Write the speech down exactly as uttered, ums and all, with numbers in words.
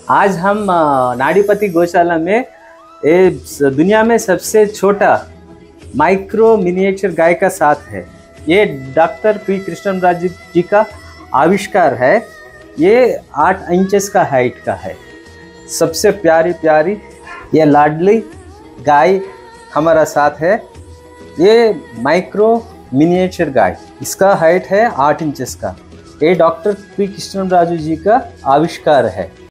आज हम अ, नाड़ीपति गौशाला में ए, स- दुनिया में सबसे छोटा माइक्रो मिनिएचर गाय का साथ है। ये डॉक्टर पी कृष्णराजू जी का आविष्कार है। ये आठ इंचेस का हाइट का है। सबसे प्यारी प्यारी ये लाडली गाय हमारा साथ है। ये माइक्रो मिनिएचर गाय, इसका हाइट है आठ इंचेस का। ये डॉक्टर पी कृष्णराजू जी का आविष्कार है।